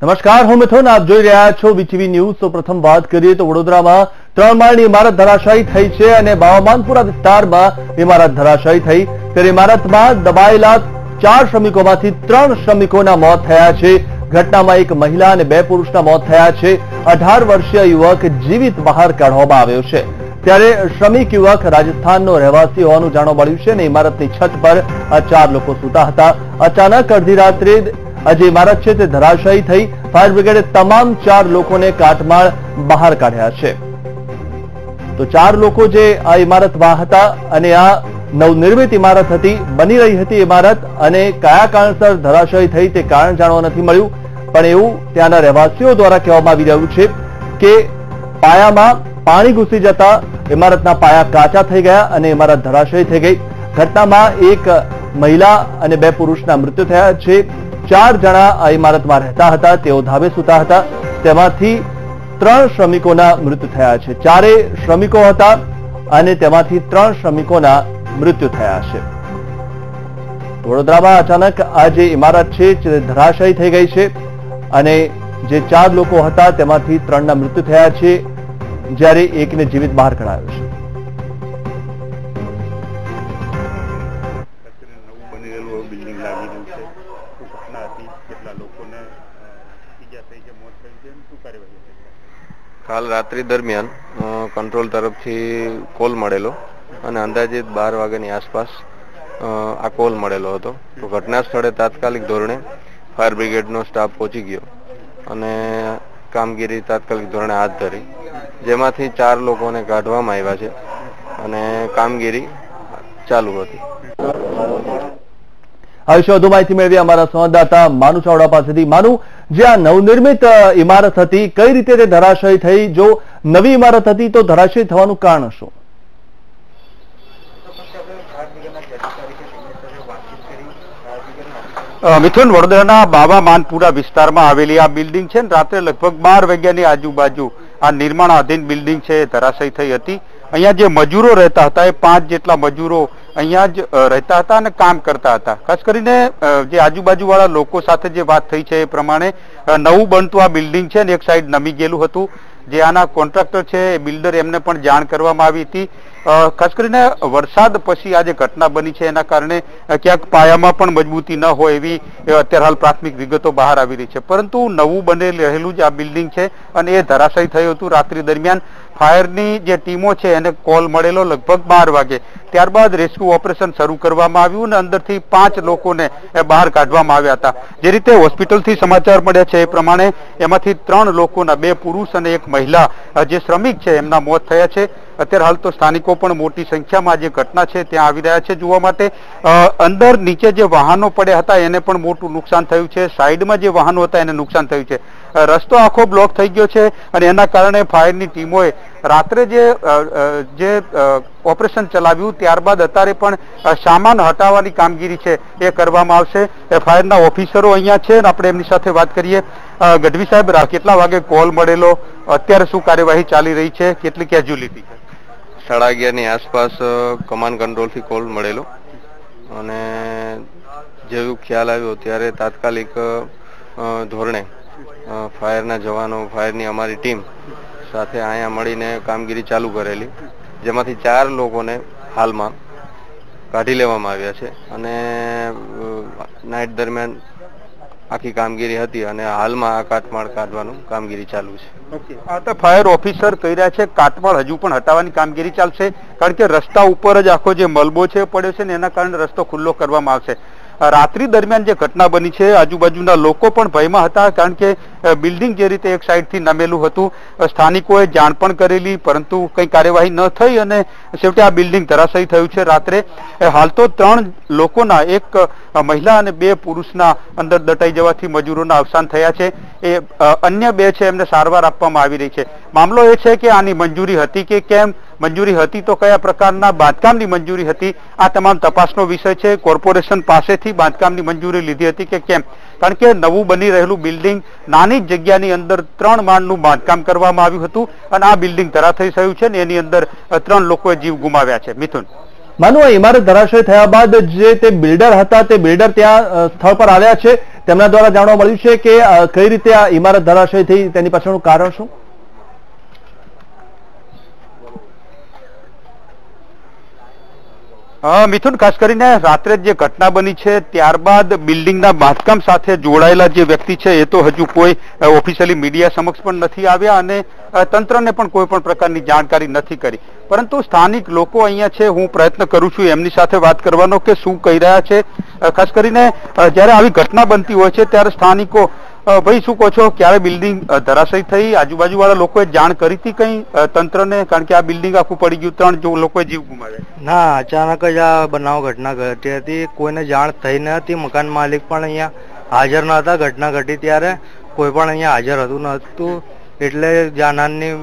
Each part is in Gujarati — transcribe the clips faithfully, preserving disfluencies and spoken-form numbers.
નમસ્કાર, હું મિથુન, આપ જોઈ રહ્યા છો વીટીવી ન્યૂઝ। તો પ્રથમ વાત કરીએ તો વડોદરામાં ત્રણ માળની ઇમારત ધરાશાયી થઈ છે અને બાવામાનપુરા વિસ્તારમાં ઇમારત ધરાશાયી થઈ। ત્યારે ઇમારતમાં દબાયેલા ચાર શ્રમિકોમાંથી ત્રણ શ્રમિકોના મોત થયા છે। ઘટનામાં એક મહિલા અને બે પુરુષના મોત થયા છે। અઢાર વર્ષીય યુવક જીવિત બહાર કાઢવામાં આવ્યો છે। ત્યારે શ્રમિક યુવક રાજસ્થાનનો રહેવાસી હોવાનું જાણવા મળ્યું છે અને ઇમારતની છત પર આ ચાર લોકો સૂતા હતા। અચાનક અડધી રાત્રે આ જે ઇમારત છે તે ધરાશાયી થઈ। ફાયર બ્રિગેડે તમામ ચાર લોકોને કાટમાળ બહાર કાઢ્યા છે। તો ચાર લોકો જે આ ઇમારતમાં હતા અને આ નવનિર્મિત ઇમારત હતી, બની રહી હતી ઇમારત, અને કયા કારણસર ધરાશાયી થઈ તે કારણ જાણવા નથી મળ્યું, પણ એવું ત્યાંના રહેવાસીઓ દ્વારા કહેવામાં આવી રહ્યું છે કે પાયામાં પાણી ઘૂસી જતા ઇમારતના પાયા કાચા થઈ ગયા અને ઇમારત ધરાશાયી થઈ ગઈ। ઘટનામાં એક મહિલા અને બે પુરુષના મૃત્યુ થયા છે। ચાર જણા આ ઇમારતમાં રહેતા હતા, તેઓ ધાબે સૂતા હતા। તેમાંથી ત્રણ શ્રમિકોના મૃત્યુ થયા છે। ચારે શ્રમિકો હતા અને તેમાંથી ત્રણ શ્રમિકોના મૃત્યુ થયા છે। વડોદરામાં અચાનક આ જે ઇમારત છે તે ધરાશાયી થઈ ગઈ છે અને જે ચાર લોકો હતા તેમાંથી ત્રણના મૃત્યુ થયા છે, જ્યારે એકને જીવિત બહાર કઢાયો છે। કાલ રાત્રિ દરમિયાન કંટ્રોલ તરફથી કોલ મળેલો અને અંદાજિત બાર વાગ્યાની આસપાસ આ કોલ મળેલો હતો। તો ઘટના સ્થળે તાત્કાલિક ધોરણે ફાયર બ્રિગેડનો સ્ટાફ પહોંચી ગયો અને કામગીરી તાત્કાલિક ધોરણે હાથ ધરી, જેમાંથી ચાર લોકોને કાઢવામાં આવ્યા છે અને કામગીરી ચાલુ હતી। આ વિશે વધુ માહિતી મેળવી અમારા સંવાદદાતા માનુ ચાવડા પાસેથી। માનુ, જે આ નવનિર્મિત ઇમારત હતી, કઈ રીતે તે ધરાશાયી થઈ? જો નવી ઇમારત હતી તો ધરાશાયી થવાનું કારણ શું? મિથુન, વડોદરાના બાવામાનપુરા વિસ્તારમાં આવેલી આ બિલ્ડિંગ છે, રાત્રે લગભગ બાર વાગ્યાની આજુબાજુ આ નિર્માણાધીન બિલ્ડિંગ છે એ ધરાશાયી થઈ હતી। અહીંયા જે મજૂરો રહેતા હતા એ પાંચ જેટલા મજૂરો અહીંયા જ રહેતા હતા અને કામ કરતા હતા। ખાસ કરીને જે આજુબાજુ વાળા લોકો સાથે જે વાત થઈ છે એ પ્રમાણે નવું બનતું આ બિલ્ડિંગ છે ને એક સાઈડ નમી ગયેલું હતું। જે આના કોન્ટ્રાક્ટર છે એ બિલ્ડર, એમને પણ જાણ કરવામાં આવી હતી। ખાસ કરીને વરસાદ પછી આ જે ઘટના બની છે એના કારણે ક્યાંક પાયામાં પણ મજબૂતી ન હોય એવી અત્યારે હાલ પ્રાથમિક વિગતો બહાર આવી રહી છે। પરંતુ નવું બનેલ રહેલું જ આ બિલ્ડિંગ છે અને એ ધરાશાયી થયું હતું રાત્રિ દરમિયાન। ફાયરની જે ટીમો છે એને કોલ મળેલો લગભગ બાર વાગે, ત્યારબાદ રેસ્ક્યુ ઓપરેશન શરૂ કરવામાં આવ્યું અને અંદરથી પાંચ લોકોને બહાર કાઢવામાં આવ્યા હતા। જે રીતે હોસ્પિટલથી સમાચાર મળ્યા છે એ પ્રમાણે એમાંથી ત્રણ લોકોના, બે પુરુષ અને એક મહિલા જે શ્રમિક છે એમના મોત થયા છે। અત્યારે હાલ તો સ્થાનિકો પણ મોટી સંખ્યામાં જે ઘટના છે ત્યાં આવી રહ્યા છે જોવા માટે। અંદર નીચે જે વાહનો પડ્યા હતા એને પણ મોટું નુકસાન થયું છે, સાઈડમાં જે વાહનો હતા એને નુકસાન થયું છે। રસ્તો આખો બ્લોક થઈ ગયો છે અને એના કારણે ફાયરની ટીમોએ રાત્રે જે જે ઓપરેશન ચલાવ્યું, ત્યારબાદ અત્યારે પણ સામાન હટાવવાની કામગીરી છે એ કરવામાં આવશે। ફાયરના ઓફિસરો અહીંયા છે અને આપણે એમની સાથે વાત કરીએ। ગઢવી સાહેબ, કેટલા વાગે કોલ મળેલો, અત્યારે શું કાર્યવાહી ચાલી રહી છે, કેટલી કેઝ્યુઅલિટી છે? સાડા અગિયારની આસપાસ કમાન્ડ કંટ્રોલથી કોલ મળેલો અને જેવું ખ્યાલ આવ્યો ત્યારે તાત્કાલિક ધોરણે ફાયરના જવાનો, ફાયરની અમારી ટીમ સાથે અહીંયા મળીને કામગીરી ચાલુ કરેલી, જેમાંથી ચાર લોકોને હાલમાં કાઢી લેવામાં આવ્યા છે અને નાઇટ દરમિયાન આખી કામગીરી હતી અને હાલમાં આ કાટમાળ કાઢવાનું કામગીરી ચાલુ છે। આ તો ફાયર ઓફિસર કહી રહ્યા છે કાટમાળ હજુ પણ હટાવવાની કામગીરી ચાલશે, કારણ કે રસ્તા ઉપર જ આખો જે મલબો છે પડ્યો છે ને એના કારણે રસ્તો ખુલ્લો કરવામાં આવશે। રાત્રિ દરમિયાન જે ઘટના બની છે, આજુબાજુના લોકો પણ ભયમાં હતા, કારણ કે બિલ્ડિંગ જે રીતે એક સાઈડથી નમેલું હતું। સ્થાનિકોએ જાણ પણ કરેલી, પરંતુ કંઈ કાર્યવાહી ન થઈ અને છેવટે આ બિલ્ડિંગ ધરાશાયી થયું છે રાત્રે। હાલ તો ત્રણ લોકોના, એક મહિલા અને બે પુરુષના અંદર દટાઈ જવાથી મજૂરોના અવસાન થયા છે। એ અન્ય બે છે એમને સારવાર આપવામાં આવી રહી છે। મામલો એ છે કે આની મંજૂરી હતી કે કેમ, મંજૂરી હતી તો કયા પ્રકારના બાંધકામની મંજૂરી હતી, આ તમામ તપાસનો વિષય છે। કોર્પોરેશન પાસેથી બાંધકામની મંજૂરી લીધી હતી કે કેમ, કારણ કે નવું બની રહેલું બિલ્ડિંગ નાની જગ્યાની અંદર ત્રણ માળનું બાંધકામ કરવામાં આવ્યું હતું અને આ બિલ્ડિંગ ધરાશાયી થયું છે ને એની અંદર ત્રણ લોકોએ જીવ ગુમાવ્યા છે। મિથુન, માનો આ ઇમારત ધરાશય થયા બાદ જે તે બિલ્ડર હતા તે બિલ્ડર ત્યાં સ્થળ પર આવ્યા છે, તેમના દ્વારા જાણવા મળ્યું છે કે કઈ રીતે આ ઇમારત ધરાશયી થઈ, તેની પાછળનું કારણ શું? મિથુન, ખાસ કરીને રાત્રે જે ઘટના બની છે ત્યારબાદ બિલ્ડિંગના બાંધકામ સાથે જોડાયેલા જે વ્યક્તિ છે એ તો હજુ કોઈ ઓફિશિયલી મીડિયા સમક્ષ પણ નથી આવ્યા અને તંત્રને પણ કોઈ પણ પ્રકારની જાણકારી નથી કરી, પરંતુ સ્થાનિક લોકો અહીંયા છે, હું પ્રયત્ન કરું છું એમની સાથે વાત કરવાનો કે શું કહી રહ્યા છે. ખાસ કરીને જ્યારે આવી ઘટના બનતી હોય છે ત્યારે સ્થાનિકો, ભાઈ શું કહો છો, ક્યારે બિલ્ડિંગ ધરાશયી થઈ, આજુબાજુ વાળા લોકોએ જાણ કરી હતી કઈ તંત્રને? કારણ કે આ બિલ્ડિંગ આખું પડી ગયું, ત્રણ જો લોકોએ જીવ ગુમાવ્યા. ના, અચાનક જ આ બનાવ ઘટના ઘટી હતી, કોઈને જાણ થઈ ન હતી. મકાન માલિક પણ અહીંયા હાજર ન હતા. ઘટના ઘટી ત્યારે કોઈ પણ અહીંયા હાજર હતું નહોતું, એટલે જાનહાની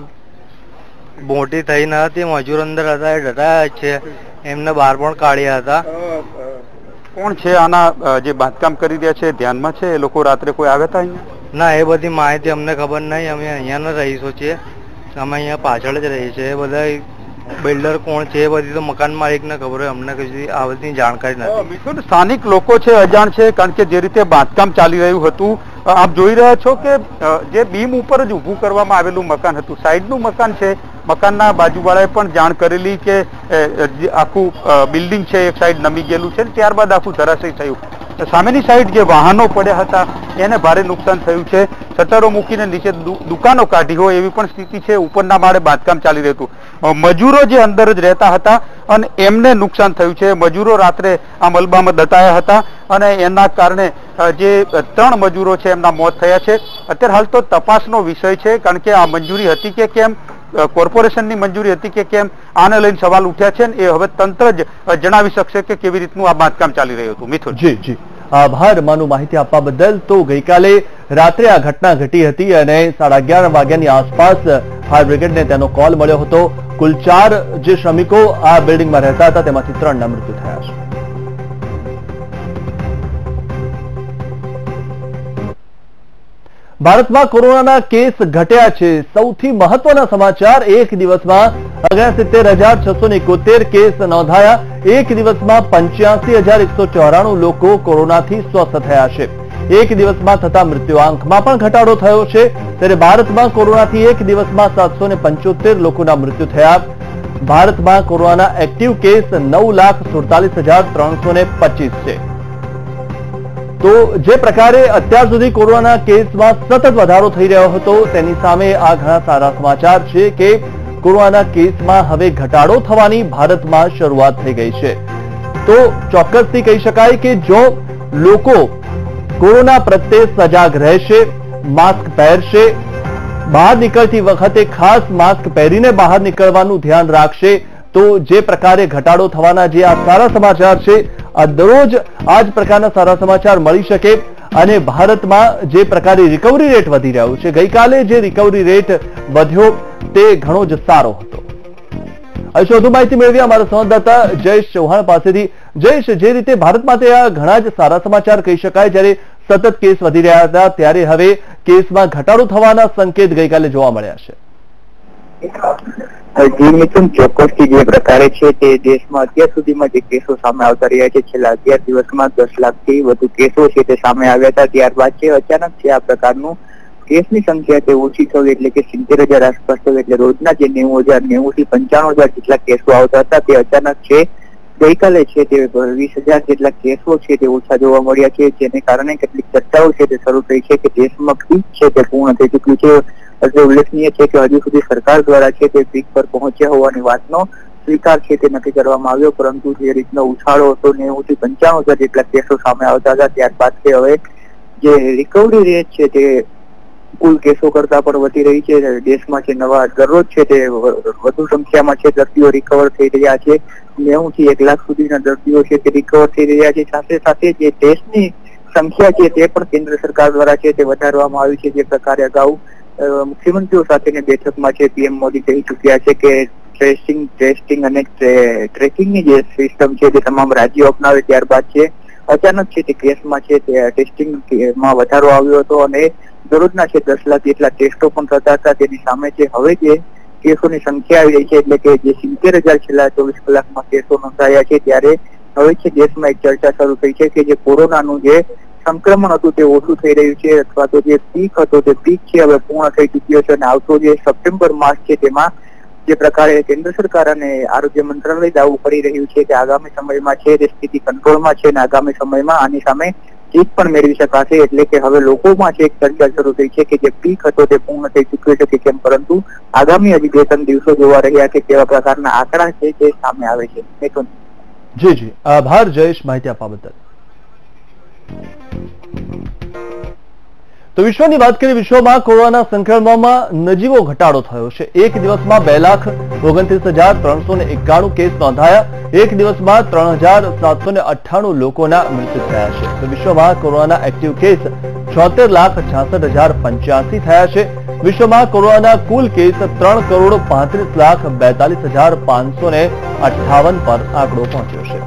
મોટી થઈ ન હતી. મજૂર અંદર હતા એ ડટાયા છે, એમને બહાર પણ કાઢ્યા હતા. કોણ છે આના જે બાંધકામ કરી રહ્યા છે, ધ્યાનમાં છે એ લોકો? રાત્રે કોઈ આવ્યા હતા અહીંયા? ના, એ બધી માહિતી અમને ખબર નહીં. અમે અહીંયાના રહીશો છીએ, અમે અહીંયા પાછળ જ રહીએ છીએ. એ બધા બિલ્ડર કોણ છે એ બધી તો મકાન માલિકને ખબર હોય, અમને કશી આ બધી જાણકારી નથી. મિથુન, સ્થાનિક લોકો છે અજાણ છે, કારણ કે જે રીતે બાંધકામ ચાલી રહ્યું હતું, આપ જોઈ રહ્યા છો કે જે બીમ ઉપર જ ઊભું કરવામાં આવેલું મકાન હતું, સાઈડનું મકાન છે. મકાનના બાજુવાળાએ પણ જાણ કરેલી કે આખું બિલ્ડિંગ છે એક સાઈડ નમી ગયેલું છે, ત્યારબાદ આખું ધરાશયી થયું. સામેની સાઈડ જે વાહનો પડ્યા હતા એને ભારે નુકસાન થયું છે. શટરો મૂકીને નીચે દુકાનો કાઢી હોય એવી પણ સ્થિતિ છે. ઉપરના માળે બાંધકામ ચાલી રહ્યું હતું. મજૂરો જે અંદર જ રહેતા હતા અને એમને નુકસાન થયું છે. મજૂરો રાત્રે આ મલબામાં દટાયા હતા અને એના કારણે જે ત્રણ મજૂરો છે એમના મોત થયા છે. અત્યારે હાલ તો તપાસનો વિષય છે, કારણ કે આ મંજૂરી હતી કે કેમ, કોર્પોરેશનની મંજૂરી હતી કે કેમ, આને લઈને સવાલ ઉઠ્યા છે. એ હવે તંત્ર જ જણાવી શકશે કે કેવી રીતનું આ બાંધકામ ચાલી રહ્યું હતું. મિથુન, જી જી આભાર માનું માહિતી આપવા બદલ. તો ગઈકાલે રાત્રે આ ઘટના ઘટી હતી અને સાડા અગિયાર વાગ્યાની આસપાસ ફાયર બ્રિગેડને તેનો કોલ મળ્યો હતો. કુલ ચાર જે શ્રમિકો આ બિલ્ડિંગમાં રહેતા હતા તેમાંથી ત્રણના મૃત્યુ થયા છે. ભારતમાં કોરોનાના કેસ ઘટ્યા છે. સૌથી મહત્વના સમાચાર, એક દિવસમાં ઓગણસિત્તેર હજાર છસો એકોતેર કેસ નોંધાયા. એક દિવસમાં પંચ્યાસી હજાર એકસો ચોરાણું લોકો કોરોનાથી સ્વસ્થ થયા છે. એક દિવસમાં થતા મૃત્યુઆંકમાં પણ ઘટાડો થયો છે. ત્યારે ભારતમાં કોરોનાથી એક દિવસમાં સાતસો ને પંચોતેર લોકોના મૃત્યુ થયા. ભારતમાં કોરોનાના એક્ટિવ કેસ નવ લાખ સુડતાલીસ હજાર ત્રણસો ને પચીસ છે. તો જે પ્રકારે અત્યાર સુધી કોરોનાના કેસમાં સતત વધારો થઈ રહ્યો હતો, તેની સામે આ ઘણા સારા સમાચાર છે કે કોરોનાના કેસમાં હવે ઘટાડો થવાની ભારતમાં શરૂઆત થઈ ગઈ છે. તો ચોક્કસથી કહી શકાય કે જો લોકો કોરોના પ્રત્યે સજાગ રહેશે, માસ્ક પહેરશે, બહાર નીકળતી વખતે ખાસ માસ્ક પહેરીને બહાર નીકળવાનું ધ્યાન રાખશે, તો જે પ્રકારે ઘટાડો થવાના જે આ સારા સમાચાર છે, આ દરરોજ આ જ પ્રકારના સારા સમાચાર મળી શકે. અને ભારતમાં જે પ્રકારે રિકવરી રેટ વધી રહ્યો છે, ગઈકાલે જે રિકવરી રેટ વધ્યો તે ઘણો જ સારો હતો. હવે વધુ માહિતી મેળવી અમારા સંવાદદાતા જયેશ ચૌહાણ પાસેથી. જયેશ, જે રીતે ભારત માટે આ ઘણા જ સારા સમાચાર કહી શકાય, જ્યારે સતત કેસ વધી રહ્યા હતા ત્યારે હવે કેસમાં ઘટાડો થવાના સંકેત ગઈકાલે જોવા મળ્યા છે. જી મિથુન, ચોક્કસથી જે પ્રકારે છે તે દેશમાં અત્યાર સુધીમાં જે કેસો સામે આવતા રહ્યા છે, છેલ્લા અગિયાર દિવસમાં દસ લાખથી વધુ કેસો છે તે સામે આવ્યા હતા. ત્યારબાદ છે અચાનક છે આ પ્રકારનું કેસની સંખ્યા તે ઓછી થવી, એટલે કે સિત્તેર હજાર આસપાસ થવી. એટલે રોજના જે નેવું હજાર નેવું થી પંચાણું હજાર જેટલા કેસો આવતા હતા તે અચાનક છે ગઈકાલે છે તે વીસ હજાર જેટલા કેસો છે તે ઓછા જોવા મળ્યા છે. જેને કારણે કેટલીક ચર્ચાઓ છે તે શરૂ થઈ છે કે દેશમાં પીક છે તે પૂર્ણ થઈ ચૂક્યું છે. એટલે ઉલ્લેખનીય છે કે હજુ સુધી સરકાર દ્વારા છે તે પીક પર પહોંચ્યા હોવાની વાતનો સ્વીકાર છે તે નથી કરવામાં આવ્યો, પરંતુ જે રીતનો ઉછાળો હતો નેવું થી પંચાણું હજાર જેટલા કેસો સામે આવતા હતા, ત્યારબાદ છે હવે જે રિકવરી રેટ છે તે કુલ કેસો કરતા પણ વધી રહી છે. દેશમાં છે નવા દરરોજ છે તે વધુ સંખ્યામાં છે દર્દીઓ રિકવર થઈ રહ્યા છે. નેવું થી એક લાખ સુધીના દર્દીઓ છે તે રિકવર થઈ રહ્યા છે. સાથે સાથે જે ટેસ્ટની સંખ્યા છે તે પણ કેન્દ્ર સરકાર દ્વારા છે તે વધારવામાં આવી છે. જે પ્રકારે અગાઉ મુખ્યમંત્રીઓ સાથેની બેઠકમાં છે પીએમ મોદી કહી ચુક્યા છે કે ટ્રેસિંગ ટેસ્ટિંગ અને ટ્રેકિંગની જે સિસ્ટમ છે તે તમામ રાજ્યો અપનાવે. ત્યારબાદ છે અચાનક છે તે કેસમાં છે તે ટેસ્ટિંગમાં વધારો આવ્યો હતો અને દરરોજના છે દસ લાખ જેટલા ટેસ્ટો પણ થતા હતા. તેની સામે છે હવે જે કેસોની સંખ્યા આવી રહી છે, એટલે કે જે સિત્તેર હજાર છેલ્લા ચોવીસ કલાકમાં કેસો નોંધાયા છે, ત્યારે હવે છે દેશમાં એક ચર્ચા શરૂ થઈ છે કે જે કોરોનાનું જે સંક્રમણ હતું તે ઓછું થઈ રહ્યું છે અથવા તો જે પીક હતો તે પીક છે હવે પૂર્ણ થઈ ચૂક્યો છે અને આવતો જે સપ્ટેમ્બર માસ છે તેમાં જે પ્રકારે કેન્દ્ર સરકાર અને આરોગ્ય મંત્રાલય દાવો કરી રહ્યું છે કે આગામી સમયમાં છે તે સ્થિતિ કંટ્રોલમાં છે અને આગામી સમયમાં આની સામે જીત પણ મેળવી શકાશે, એટલે કે હવે લોકોમાં છે એક ચર્ચા શરૂ થઈ છે કે જે પીક હતો તે પૂર્ણ થઈ ચૂક્યો છે કે કેમ, પરંતુ આગામી હજી બે ત્રણ દિવસો જોવા રહ્યા કે કેવા પ્રકારના આંકડા છે તે સામે આવે છે. જી જી આભાર જયેશ માહિતી આપવા બદલ. તો વિશ્વની વાત કરીએ, વિશ્વમાં કોરોના સંક્રમણમાં નજીવો ઘટાડો થયો છે. એક દિવસમાં બે લાખ ઓગણત્રીસ હજાર ત્રણસો ને એકાણું કેસ નોંધાયા. એક દિવસમાં ત્રણ હજાર સાતસો ને અઠ્ઠાણું લોકોના મૃત્યુ થયા છે. તો વિશ્વમાં કોરોનાના એક્ટિવ કેસ છોતેર લાખ છાસઠ હજાર પંચ્યાસી થયા છે. વિશ્વમાં કોરોનાના કુલ કેસ ત્રણ કરોડ પાંત્રીસ લાખ બેતાલીસ હજાર પાંચસો ને અઠ્ઠાવન પર આંકડો પહોંચ્યો છે.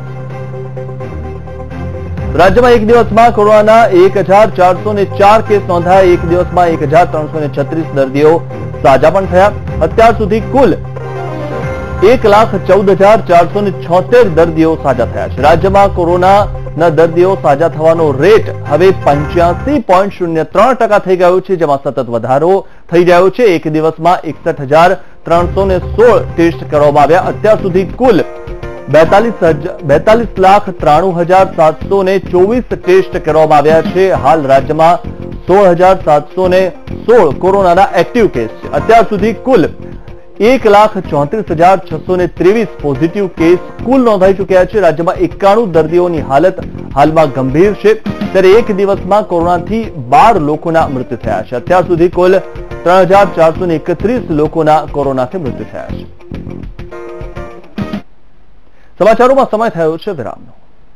રાજ્યમાં એક દિવસમાં કોરોનાના એક હજાર ચારસો ને ચાર કેસ નોંધાયા. એક દિવસમાં એક હજાર ત્રણસો ને છત્રીસ દર્દીઓ સાજા પણ થયા. અત્યાર સુધી કુલ એક લાખ ચૌદ હજાર ચારસો ને છોતેર દર્દીઓ સાજા થયા છે. રાજ્યમાં કોરોનાના દર્દીઓ સાજા થવાનો રેટ હવે પંચ્યાસી પોઈન્ટ શૂન્ય ત્રણ ટકા થઈ ગયો છે, જેમાં સતત વધારો થઈ રહ્યો છે. એક દિવસમાં એકસઠ હજાર ત્રણસો ને સોળ ટેસ્ટ કરવામાં આવ્યા. અત્યાર સુધી કુલ બેતાલીસ લાખ ત્રાણું હજાર સાતસો ને ચોવીસ ટેસ્ટ કરવામાં આવ્યા છે. હાલ રાજ્યમાં સોળ હજાર સાતસો ને સોળ કોરોનાના એક્ટિવ કેસ છે. અત્યાર સુધી કુલ એક લાખ ચોત્રીસ હજાર છસો ને ત્રેવીસ પોઝિટિવ કેસ કુલ નોંધાઈ ચૂક્યા છે. રાજ્યમાં એકાણું દર્દીઓની હાલત હાલમાં ગંભીર છે, ત્યારે એક દિવસમાં કોરોનાથી બાર લોકોના મૃત્યુ થયા છે. અત્યાર સુધી કુલ ત્રણ હજાર ચારસો ને એકત્રીસ લોકોના કોરોનાથી મૃત્યુ થયા છે. સમાચારોમાં સમય થયો છે વિરામનો.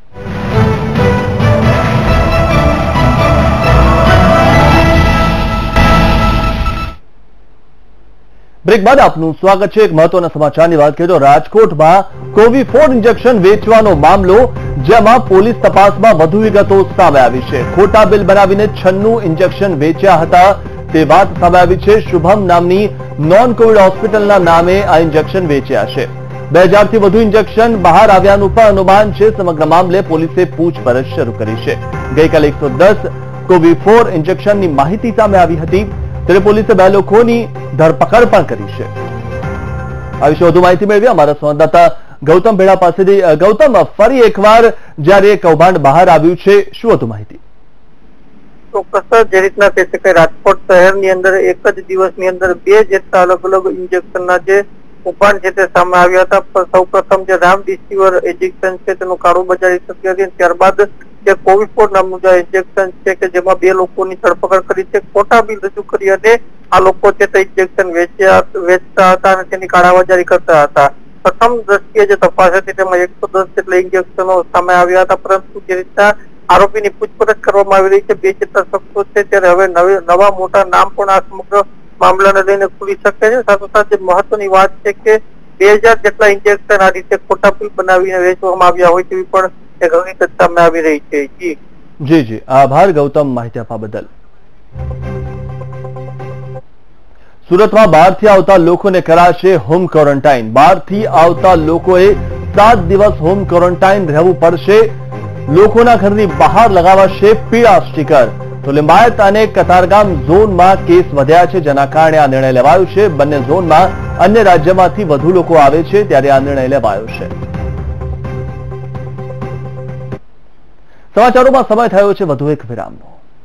બ્રેક બાદ આપનું સ્વાગત છે. એક મહત્વના સમાચારની વાત કરીએ તો રાજકોટમાં કોવિફોર્ડ ઇન્જેક્શન વેચવાનો મામલો, જેમાં પોલીસ તપાસમાં વધુ વિગતો સામે આવી છે. ખોટા બિલ બનાવીને છન્નું ઇન્જેક્શન વેચ્યા હતા તે વાત સામે આવી છે. શુભમ નામની નોન કોવિડ હોસ્પિટલના નામે આ ઇન્જેક્શન વેચ્યા છે. બે હજાર થી વધુ ઇન્જેક્શન બહાર આવ્યાનું પણ અનુમાન છે. સમગ્ર મામલે પોલીસે પૂછપરછ શરૂ કરી છે. ગઈકાલે એકસો દસ કોવિફોર્ડ ઇન્જેક્શનની માહિતી સામે આવી હતી, ત્યારે પોલીસે બે લોકોની ધરપકડ પણ કરી છે. આ વિશે વધુ માહિતી મેળવી અમારા સંવાદદાતા ગૌતમ ભેડા પાસેથી. ગૌતમ, ફરી એકવાર જ્યારે કૌભાંડ બહાર આવ્યું છે, શું વધુ માહિતી? ચોક્કસ જે રીતના કહી શકાય, રાજકોટ શહેરની અંદર એક જ દિવસની અંદર બે જેટલા અલગ અલગ ઇન્જેક્શનના જે કૌભાંડ છે તે સામે આવ્યા હતા. સૌ પ્રથમ જે રામ ડિસીવર ઇન્જેક્શન છે તેનું કાળું બજારી શક્ય છે. ત્યારબાદ જે કોવિફોર્ડ નામનું જે ઇન્જેક્શન છે કે જેમાં બે લોકોની ધરપકડ કરી છે. ખોટા બિલ રજૂ કરી અને આ લોકો છે તે ઇન્જેક્શન વેચ્યા વેચતા હતા અને તેની કાળાબજારી કરતા હતા. પ્રથમ દ્રષ્ટિએ જે તપાસ હતી તેમાં એકસો દસ જેટલા ઇન્જેક્શનો સામે આવ્યા હતા, પરંતુ જે રીતના આરોપીની પૂછપરછ કરવામાં આવી રહી છે, બે જેટલા શખ્સો છે, ત્યારે હવે નવા મોટા નામ પણ આ સમગ્ર મામલાને લઈને ખુલી શકે છે. સાથોસાથ મહત્વની વાત છે કે બે હજાર જેટલા ઇન્જેક્શન આ રીતે ખોટા બિલ બનાવીને વેચવામાં આવ્યા હોય તેવી પણ એક હકીકત સામે આવી રહી છે. જી જી જી આભાર ગૌતમ માહિતી આપવા બદલ. સુરતમાં બહારથી આવતા લોકોને કરાશે હોમ ક્વોરન્ટાઇન. બહારથી આવતા લોકોએ સાત દિવસ હોમ ક્વોરન્ટાઇન રહેવું પડશે. લોકોના ઘરની બહાર લગાવાશે પીળા સ્ટીકર. તો લિંબાયત અને કતારગામ ઝોનમાં કેસ વધ્યા છે, જેના કારણે આ નિર્ણય લેવાયો છે. બંને ઝોનમાં અન્ય રાજ્યમાંથી વધુ લોકો આવે છે, ત્યારે આ નિર્ણય લેવાયો છે. સમાચારોમાં સમય થયો છે વધુ એક વિરામનો.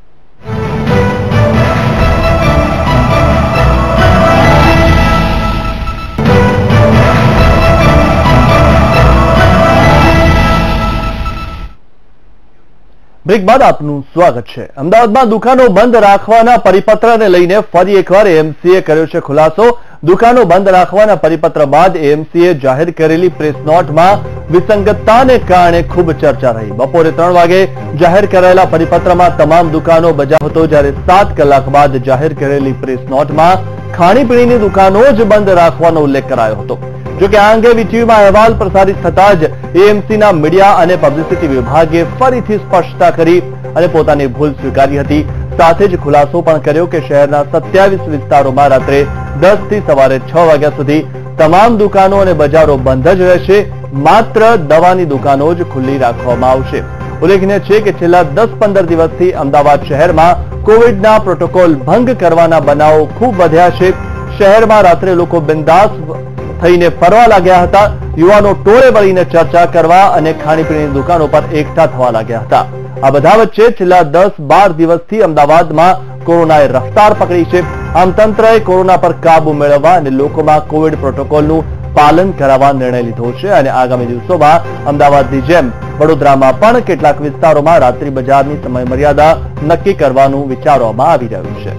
બ્રેક બાદ આપનું સ્વાગત છે. અમદાવાદમાં દુકાનો બંધ રાખવાના પરિપત્રને લઈને ફરી એકવાર એએમસીએ કર્યો છે ખુલાસો. દુકાનો બંધ રાખવાના પરિપત્ર બાદ એએમસીએ જાહેર કરેલી પ્રેસ નોટમાં વિસંગતતાને કારણે ખૂબ ચર્ચા રહી. બપોરે ત્રણ વાગે જાહેર કરાયેલા પરિપત્રમાં તમામ દુકાનો બજાવ હતો, જ્યારે સાત કલાક બાદ જાહેર કરેલી પ્રેસ નોટમાં ખાણીપીણીની દુકાનો જ બંધ રાખવાનો ઉલ્લેખ કરાયો હતો. જોકે આ અંગે વીટીવીમાં અહેવાલ પ્રસારિત થતા જ એએમસીના મીડિયા અને પબ્લિસિટી વિભાગે ફરીથી સ્પષ્ટતા કરી અને પોતાની ભૂલ સ્વીકારી હતી. સાથે જ ખુલાસો પણ કર્યો કે શહેરના સત્યાવીસ વિસ્તારોમાં રાત્રે દસ થી સવારે છ વાગ્યા સુધી તમામ દુકાનો અને બજારો બંધ જ રહેશે. માત્ર દવાની દુકાનો જ ખુલ્લી રાખવામાં આવશે. ઉલ્લેખનીય છે કે છેલ્લા દસ પંદર દિવસથી અમદાવાદ શહેરમાં કોવિડના પ્રોટોકોલ ભંગ કરવાના બનાવો ખૂબ વધ્યા છે. શહેરમાં રાત્રે લોકો બિંદાસ થઈને ફરવા લાગ્યા હતા. યુવાનો ટોળે વળીને ચર્ચા કરવા અને ખાણીપીણીની દુકાનો પર એકઠા થવા લાગ્યા હતા. આ બધા વચ્ચે છેલ્લા દસ બાર દિવસથી અમદાવાદમાં કોરોનાએ રફતાર પકડી છે. આમ તંત્રએ કોરોના પર કાબુ મેળવવા અને લોકોમાં કોવિડ પ્રોટોકોલનું પાલન કરાવવા નિર્ણય લીધો છે અને આગામી દિવસોમાં અમદાવાદની જેમ વડોદરામાં પણ કેટલાક વિસ્તારોમાં રાત્રિ બજારની સમય મર્યાદા નક્કી કરવાનું વિચારવામાં આવી રહ્યું છે.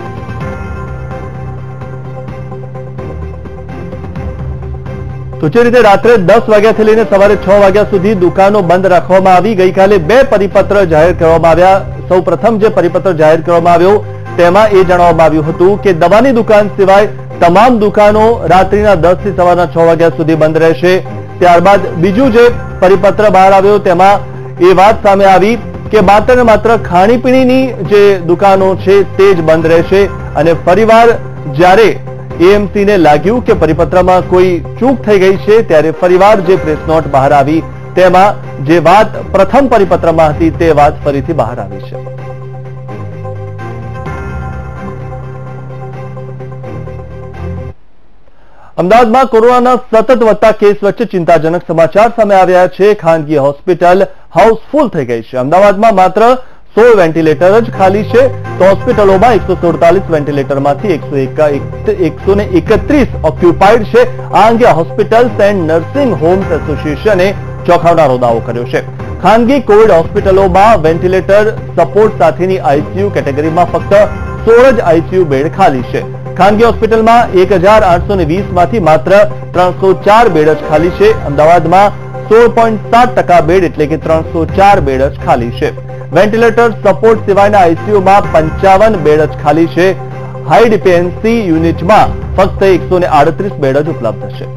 તો જે રીતે રાત્રે દસ વાગ્યાથી લઈને સવારે છ વાગ્યા સુધી દુકાનો બંધ રાખવામાં આવી. ગઈકાલે બે પરિપત્ર જાહેર કરવામાં આવ્યા. સૌ પ્રથમ જે પરિપત્ર જાહેર કરવામાં આવ્યો તેમાં એ જણાવવામાં આવ્યું હતું કે દવાની દુકાન સિવાય તમામ દુકાનો રાત્રિના દસ થી સવારના છ વાગ્યા સુધી બંધ રહેશે. ત્યારબાદ બીજું જે પરિપત્ર બહાર આવ્યો તેમાં એ વાત સામે આવી કે માત્ર ને માત્ર ખાણીપીણીની જે દુકાનો છે તે જ બંધ રહેશે. અને ફરીવાર જ્યારે એએમસીને લાગ્યું કે પરિપત્રમાં કોઈ ચૂક થઈ ગઈ છે ત્યારે ફરીવાર જે પ્રેસ નોટ બહાર આવી તેમાં જે વાત પ્રથમ પરિપત્રમાં હતી તે વાત ફરીથી બહાર આવી છે. અમદાવાદમાં કોરોનાના સતત વધતા કેસ વચ્ચે ચિંતાજનક સમાચાર સામે આવ્યા છે. ખાનગી હોસ્પિટલ હાઉસફુલ થઈ ગઈ છે. અમદાવાદમાં માત્ર સોળ વેન્ટિલેટર જ ખાલી છે તો હોસ્પિટલોમાં એકસો સુડતાલીસ વેન્ટિલેટરમાંથી એકસો એકત્રીસ ઓક્યુપાઈડ છે. આ અંગે હોસ્પિટલ્સ એન્ડ નર્સિંગ હોમ્સ એસોસિએશને ચોંકાવનારો દાવો કર્યો છે. ખાનગી કોવિડ હોસ્પિટલોમાં વેન્ટિલેટર સપોર્ટ સાથેની આઈસીયુ કેટેગરીમાં ફક્ત સોળ જ આઈસીયુ બેડ ખાલી છે. ખાનગી હોસ્પિટલમાં એક હજાર આઠસો વીસ માંથી માત્ર ત્રણસો ચાર બેડ જ ખાલી છે. અમદાવાદમાં સોળ પોઈન્ટ સાત ટકા બેડ એટલે કે ત્રણસો ચાર બેડ જ ખાલી છે. વેન્ટિલેટર સપોર્ટ સિવાયના આઈસીયુમાં પંચાવન બેડ જ ખાલી છે. હાઈ ડિપેન્સી યુનિટમાં ફક્ત એકસો આડત્રીસ બેડ જ ઉપલબ્ધ છે.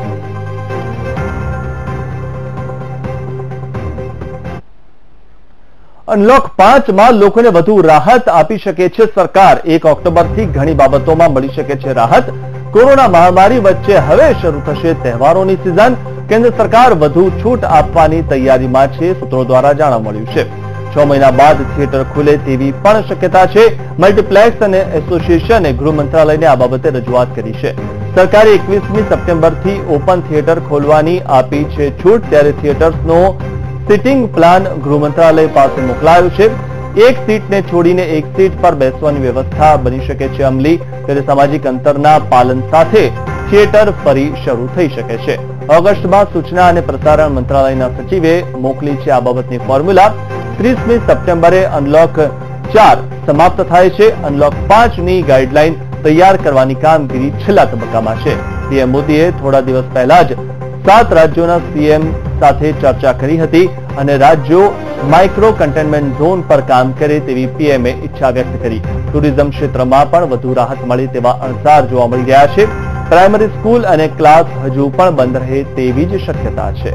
અનલોક પાંચમાં લોકોને વધુ રાહત આપી શકે છે સરકાર. એક ઓક્ટોબરથી ઘણી બાબતોમાં મળી શકે છે રાહત. કોરોના મહામારી વચ્ચે હવે શરૂ થશે તહેવારોની સિઝન. કેન્દ્ર સરકાર વધુ છૂટ આપવાની તૈયારીમાં છે, સૂત્રો દ્વારા જાણવા મળ્યું છે. છ મહિના બાદ થિયેટર ખુલે તેવી પણ શક્યતા છે. મલ્ટીપ્લેક્સ અને એસોસિએશને ગૃહ મંત્રાલયને આ બાબતે રજૂઆત કરી છે. સરકારે એકવીસમી સપ્ટેમ્બરથી ઓપન થિયેટર ખોલવાની આપી છે છૂટ. ત્યારે થિયેટર્સનો સિટિંગ પ્લાન ગૃહ મંત્રાલય પાસે મોકલાયો છે. એક સીટને છોડીને એક સીટ પર બેસવાની વ્યવસ્થા બની શકે છે અમલી. ત્યારે સામાજિક અંતરના પાલન સાથે થિયેટર ફરી શરૂ થઈ શકે છે. ઓગસ્ટમાં સૂચના અને પ્રસારણ મંત્રાલયના સચિવે મોકલી છે આ બાબતની ફોર્મ્યુલા. ત્રીસમી સપ્ટેમ્બરે અનલોક ચાર સમાપ્ત થાય છે. અનલોક પાંચની ગાઈડલાઈન તૈયાર કરવાની કામગીરી છેલ્લા તબક્કામાં છે. પીએમ મોદીએ થોડા દિવસ પહેલા જ સાત રાજ્યોના સીએમ સાથે ચર્ચા કરી હતી અને રાજ્યો માઇક્રો કન્ટેનમેન્ટ ઝોન પર કામ કરે તેવી પીએમએ ઈચ્છા વ્યક્ત કરી. ટુરિઝમ ક્ષેત્રમાં પણ વધુ રાહત મળે તેવા અણસાર જોવા મળી રહ્યા છે. પ્રાઇમરી સ્કૂલ અને ક્લાસ હજુ પણ બંધ રહે તેવી જ શક્યતા છે.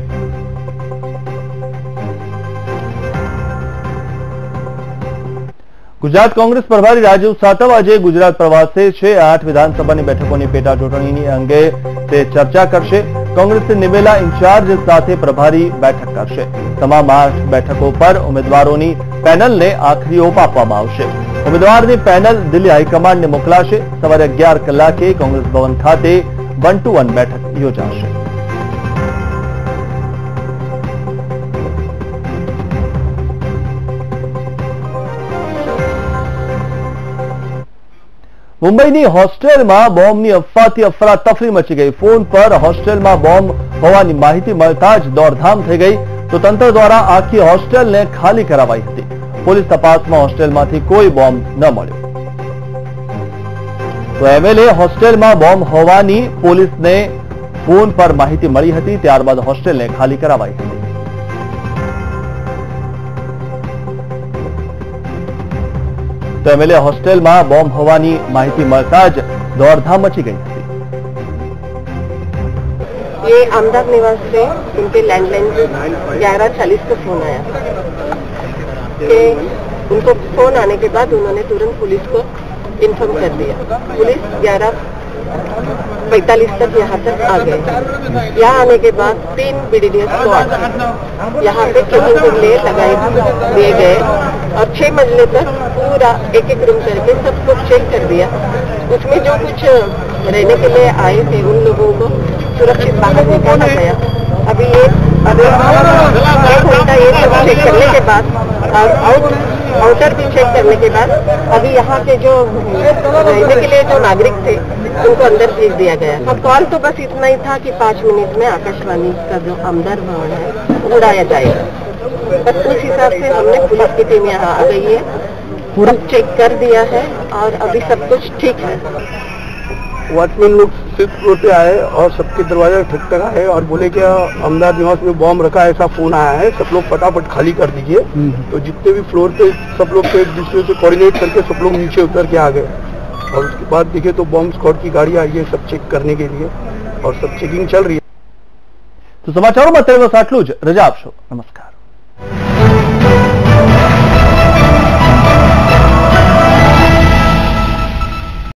ગુજરાત કોંગ્રેસ પ્રભારી રાજીવ સાતવ આજે ગુજરાત પ્રવાસે છે. આઠ વિધાનસભાની બેઠકોની પેટા ચૂંટણીની અંગે તે ચર્ચા કરશે. કોંગ્રેસે નિમેલા ઇન્ચાર્જ સાથે પ્રભારી બેઠક કરશે. તમામ આઠ બેઠકો પર ઉમેદવારોની પેનલને આખરી ઓપ આપવામાં આવશે. ઉમેદવારની પેનલ દિલ્હી હાઈકમાન્ડને મોકલાશે. સવારે અગિયાર કલાકે કોંગ્રેસ ભવન ખાતે વન ટુ વન બેઠક યોજાશે. મુંબઈની હોસ્ટેલમાં બોમ્બની અફવાથી અફરાતફરી મચી ગઈ. ફોન પર હોસ્ટેલમાં બોમ્બ હોવાની માહિતી મળતા જ દોડધામ થઈ ગઈ તો તંત્ર દ્વારા આખી હોસ્ટેલને ખાલી કરાવાઈ હતી. પોલીસ તપાસમાં હોસ્ટેલમાંથી કોઈ બોમ્બ ન મળ્યો. તો એમએલએ હોસ્ટેલમાં બોમ્બ હોવાની પોલીસને ફોન પર માહિતી મળી હતી. ત્યારબાદ હોસ્ટેલને ખાલી કરાવાઈ હતી. તો એમએલએ હોસ્ટેલમાં બોમ્બ હોવાની માહિતી મળતા જ दौड़धाम मची गई थी। ये आमदार निवास से उनके लैंडलाइन से ग्यारह चालीस को फोन आया कि उनको फोन आने के बाद उन्होंने तुरंत पुलिस को इन्फॉर्म कर दिया। पुलिस ग्यारह पैंतालीस तक यहाँ तक आ गए। यहाँ आने के बाद तीन बीडीडीएस स्क्वाड यहाँ पे चेकिंग के लिए लगाए दिए गए और छह मंजिले तक पूरा एक एक रूम करके सब कुछ चेक कर दिया। उसमें जो कुछ रहने के लिए आए थे उन लोगों को सुरक्षित बाहर निकाला गया। अभी ये अभी एक घंटा ये सब चेक करने के बाद और आउट आउटर भी चेक करने के बाद अभी यहाँ के जो रहने के लिए जो नागरिक थे उनको अंदर भेज दिया गया। अब कॉल तो बस इतना ही था कि पाँच मिनट में आकाशवाणी का जो आमदार भवन है उड़ाया जाएगा। बस उस हिसाब से हमने पुलिस की टीम यहाँ आ गई है, पूरा चेक कर दिया है और अभी सब कुछ ठीक है। वॉचमैन लोग फिफ्थ फ्लोर पे आए और सबके दरवाजा ठकठका है और बोले कि आमदार निवास में बॉम्ब रखा है, ऐसा फोन आया है, सब लोग फटाफट खाली कर दीजिए। तो जितने भी फ्लोर पे सब लोग एक दूसरे से कोऑर्डिनेट करके सब लोग नीचे उतर के आ गए और उसके बाद देखे तो बॉम्ब स्क्वाड की गाड़ी आई है सब चेक करने के लिए और सब चेकिंग चल रही है। तो समाचारों में અત્યારે બસ આટલું જ। રજા આપશો। નમસ્કાર।